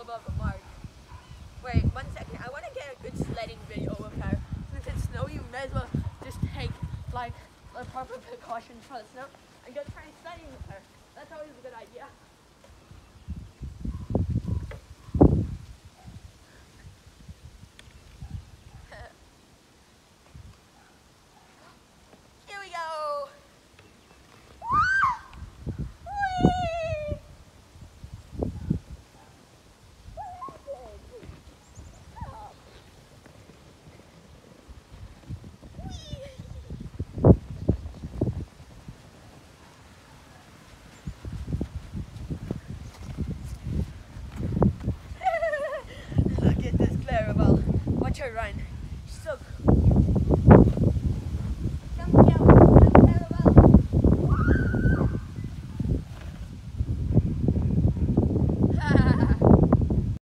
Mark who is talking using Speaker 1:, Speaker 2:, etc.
Speaker 1: above the mark. Wait, 1 second. I want to get a good sledding video of her. Since it's snowy, you may as well just take like a proper precautions for the snow and go try sledding with her. That's always a good idea. Here we go. Look at this Clarabelle. Watch her run.